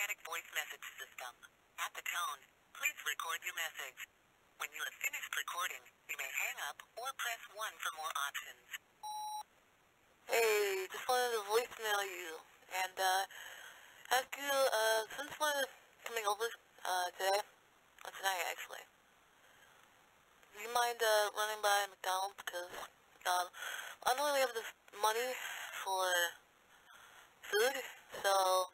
automatic voice message system. At the tone, please record your message. When you have finished recording, you may hang up or press 1 for more options. Hey, just wanted to voicemail you and ask you, since we're coming over today, or tonight actually, do you mind running by McDonald's? Because I don't really have this money for food, so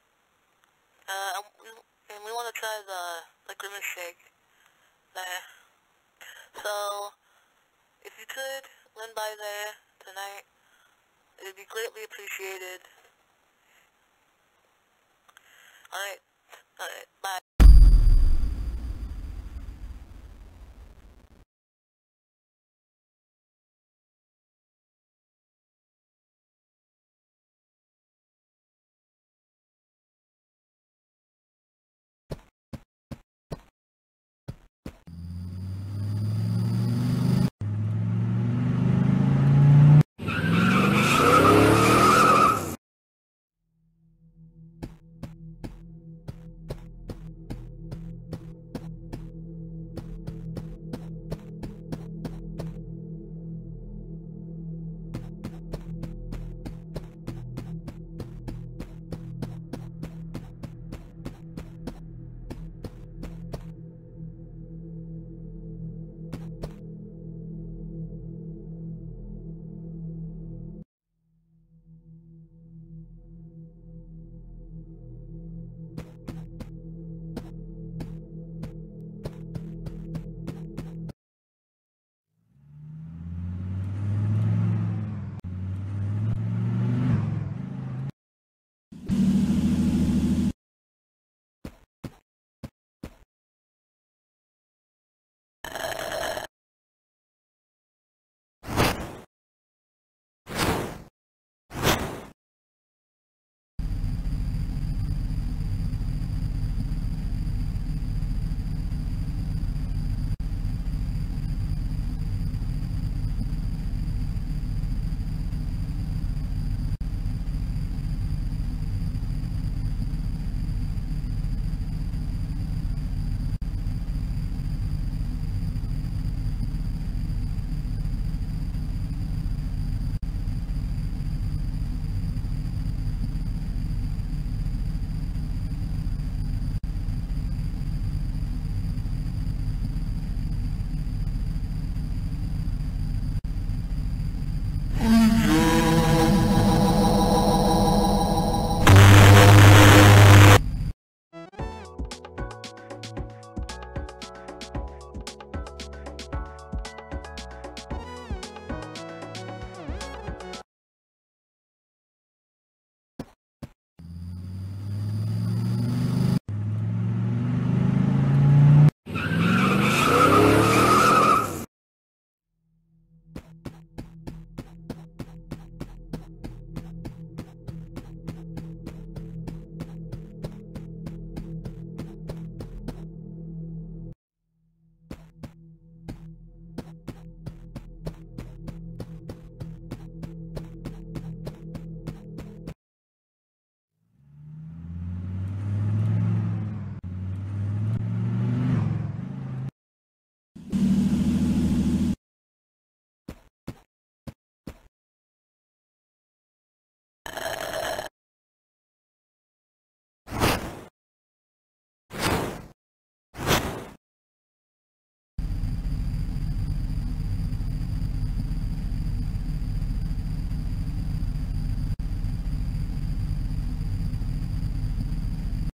and we want to try the Grimace shake there. So if you could run by there tonight, it would be greatly appreciated. Alright, bye.